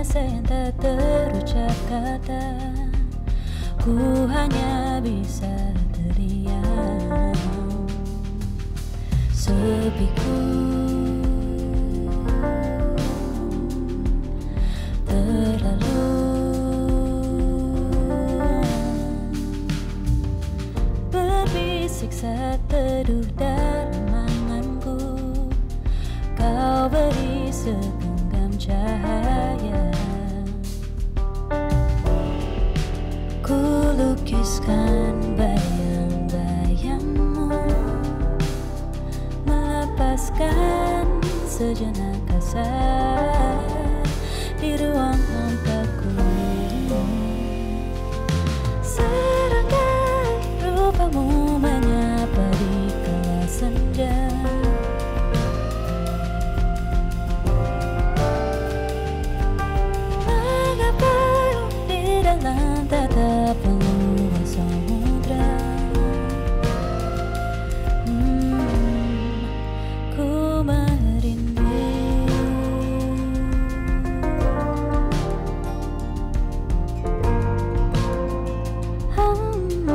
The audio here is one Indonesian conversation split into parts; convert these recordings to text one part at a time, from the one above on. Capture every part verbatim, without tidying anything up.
kisah yang tak terucap kata, ku hanya bisa teriak. Sepiku terlalu berbisik saat teduh dalam anganku. Kau beri segenggam cahaya, ku lukiskan bayang-bayangmu, melepaskan sejenak kasar di ruang hampaku. Serangkai rupamu menyapa di kala senja, dalam tatapan luas samudra. hmm, Ku merindu hmm,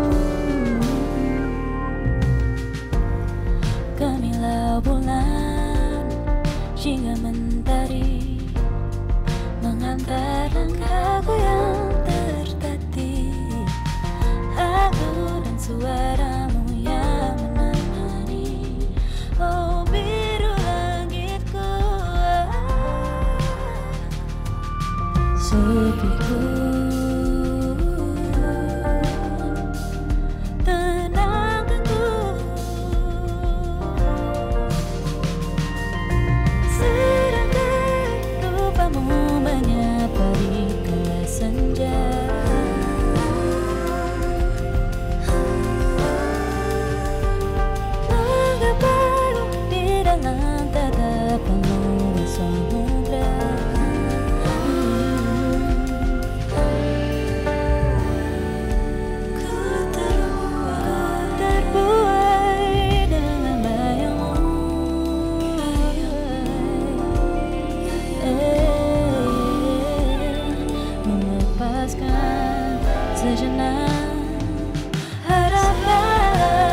Gemilau bulan hingga mentari mengantar langkahku yang aturan suaramu yang menemani. Oh biru langitku, sepiku tenangkanku. Serangkai rupamu menyapa di kala senja, dalam tatapan luas samudra. Ku terbuai dengan bayangmu, melepaskan sejenak harapan.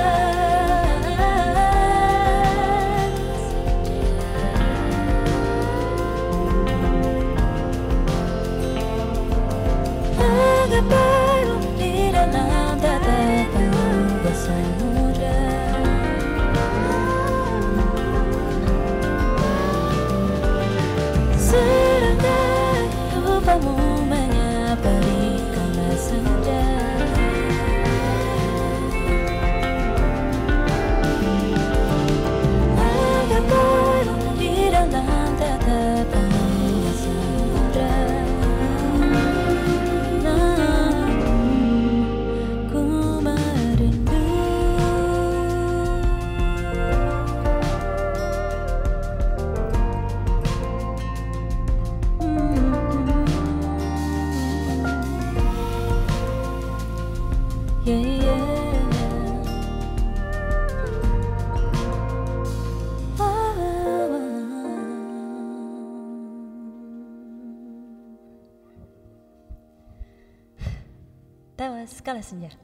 Baru di dalam tatapan luas samudra. Serangkai rupamu menyapa di kala senja, agak baru di dalam tatapan luas samudra. Yeah, yeah. Oh, oh, oh. That was Kala Senja.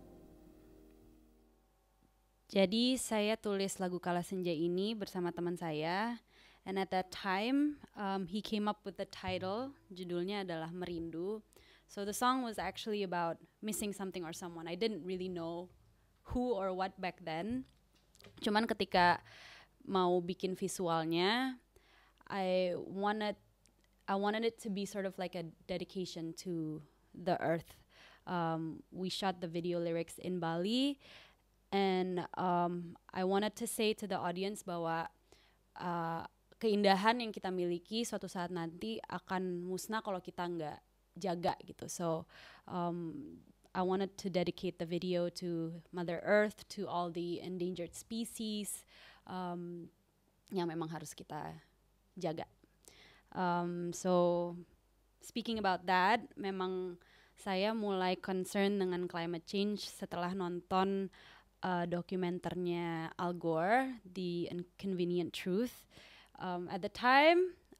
Jadi saya tulis lagu Kala Senja ini bersama teman saya, and at that time um, he came up with the title, judulnya adalah Merindu. So the song was actually about missing something or someone. I didn't really know who or what back then. Cuman ketika mau bikin visualnya, I wanted I wanted it to be sort of like a dedication to the earth. Um, we shot the video lyrics in Bali, and um, I wanted to say to the audience bahwa uh, keindahan yang kita miliki suatu saat nanti akan musnah kalau kita nggak jaga gitu. So um, I wanted to dedicate the video to Mother Earth, to all the endangered species um, yang memang harus kita jaga. Um, so speaking about that, memang saya mulai concern dengan climate change setelah nonton uh, dokumenternya Al Gore, The Inconvenient Truth. Um, at the time,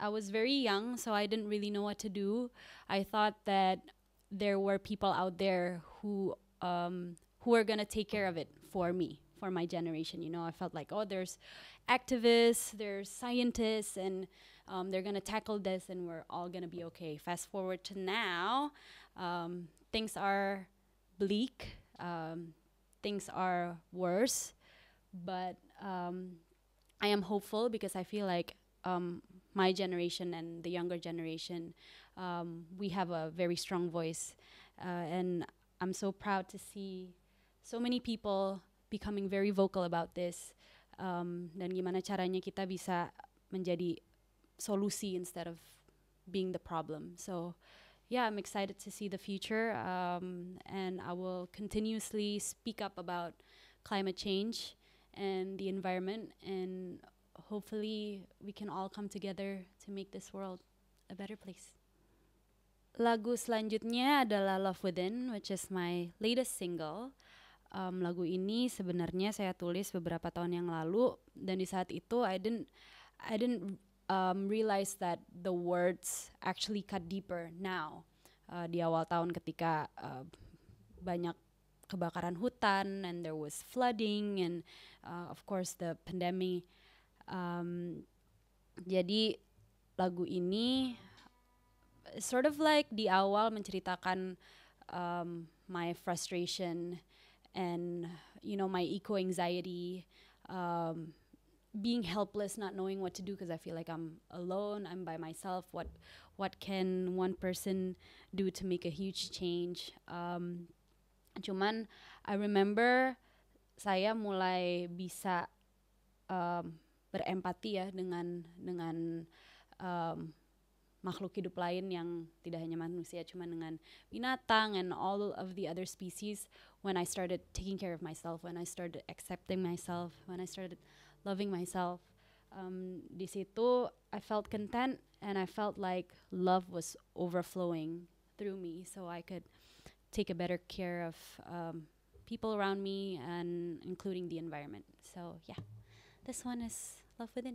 I was very young, so I didn't really know what to do. I thought that there were people out there who um, who were gonna take care of it for me, for my generation. You know, I felt like, oh, there's activists, there's scientists, and um, they're gonna tackle this, and we're all gonna be okay. Fast forward to now, um, things are bleak. Um, things are worse, but um, I am hopeful because I feel like um, my generation and the younger generation, um, we have a very strong voice, uh, and I'm so proud to see so many people becoming very vocal about this, um, dan gimana caranya kita bisa menjadi solusi instead of being the problem. So yeah, I'm excited to see the future, um, and I will continuously speak up about climate change and the environment, and hopefully we can all come together to make this world a better place. Lagu selanjutnya adalah Love Within, which is my latest single. Um, lagu ini sebenarnya saya tulis beberapa tahun yang lalu, dan di saat itu I didn't I didn't um, realize that the words actually cut deeper now. Uh, di awal tahun ketika uh, banyak kebakaran hutan, and there was flooding, and uh, of course the pandemic. Um, jadi lagu ini sort of like di awal menceritakan um, my frustration and you know my eco anxiety, um, being helpless, not knowing what to do because I feel like I'm alone, I'm by myself. What what can one person do to make a huge change? Um, cuman I remember saya mulai bisa um, berempati ya dengan dengan um, makhluk hidup lain yang tidak hanya manusia, cuma dengan binatang and all of the other species. When I started taking care of myself, when I started accepting myself, when I started loving myself, um, di situ I felt content, and I felt like love was overflowing through me, so I could take a better care of um, people around me, and including the environment. So yeah, this one is Love Within.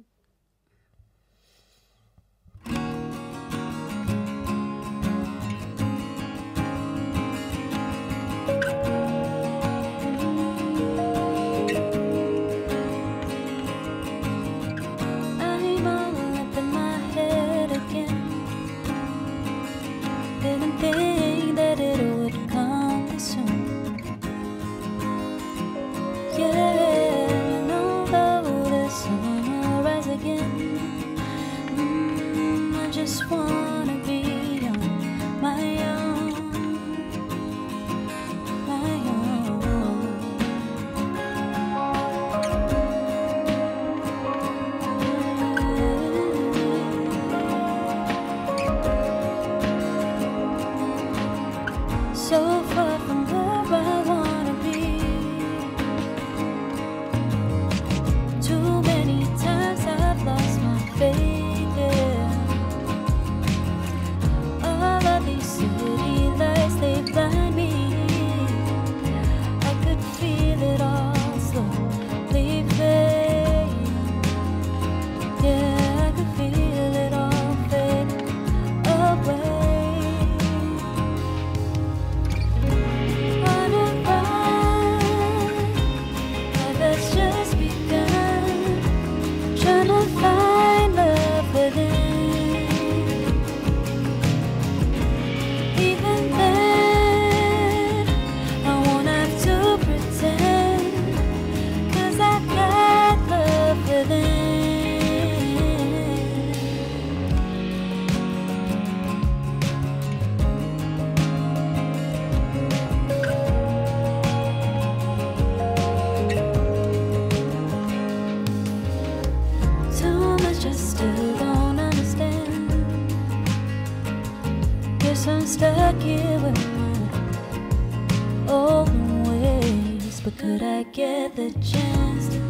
Could I get the chance to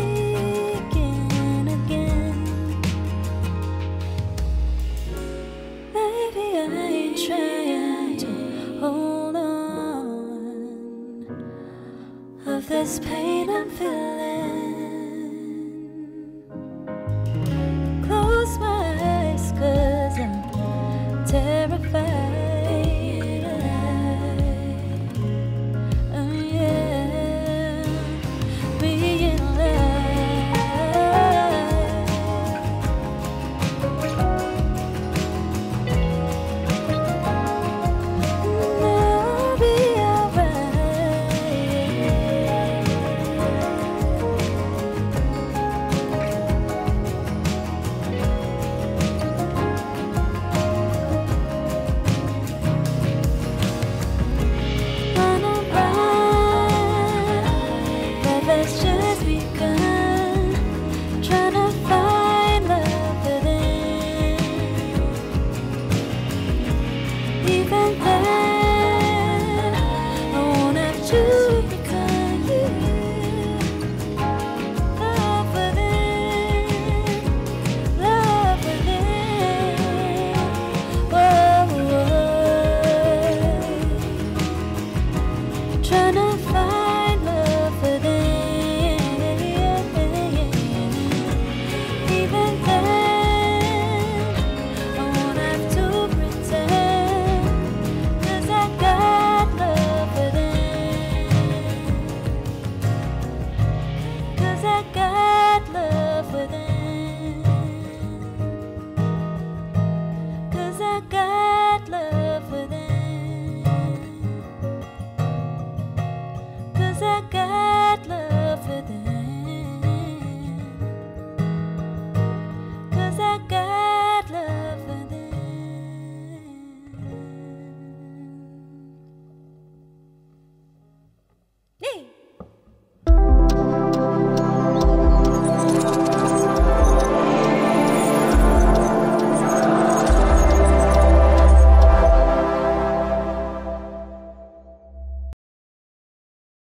begin again? Maybe I ain't trying to hold on of this pain I'm feeling. Close my eyes, terrified.